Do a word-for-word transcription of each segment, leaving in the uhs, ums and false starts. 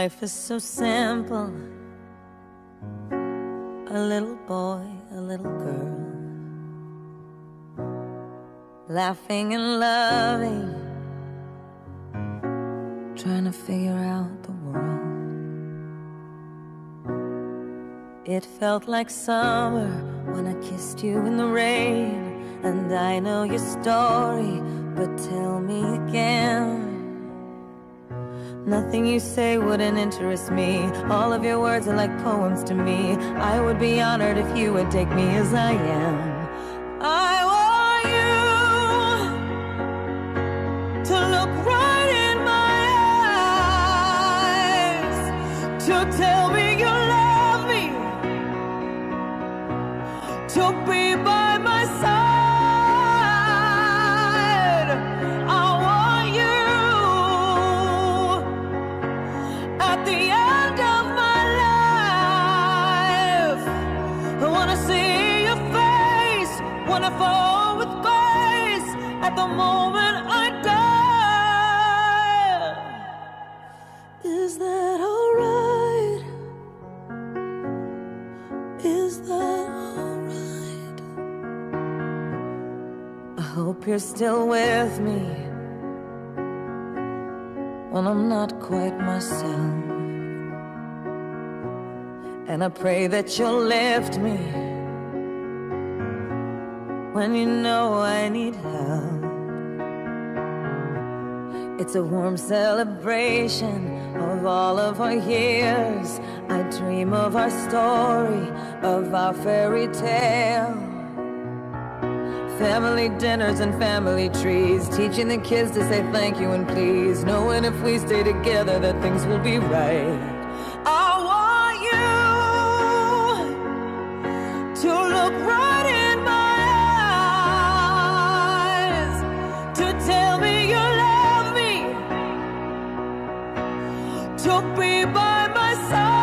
Life is so simple. A little boy, a little girl, laughing and loving, trying to figure out the world. It felt like summer when I kissed you in the rain. And I know your story, but tell me again. Nothing you say wouldn't interest me. All of your words are like poems to me. I would be honored if you would take me as I am. I want you to look right in my eyes, to tell me you love me, to be by my side. When I fall with grace, at the moment I die. Is that alright? Is that alright? I hope you're still with me when I'm not quite myself. And I pray that you'll lift me when you know I need help. It's a warm celebration of all of our years. I dream of our story, of our fairy tale. Family dinners and family trees, teaching the kids to say thank you and please, knowing if we stay together that things will be right. I want you to look right in my to be by my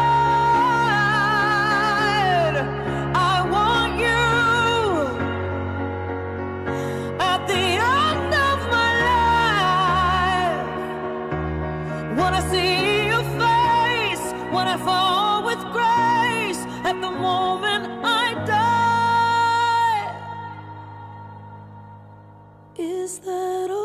side. I want you at the end of my life. When I see your face, when I fall with grace, at the moment I die. Is that all?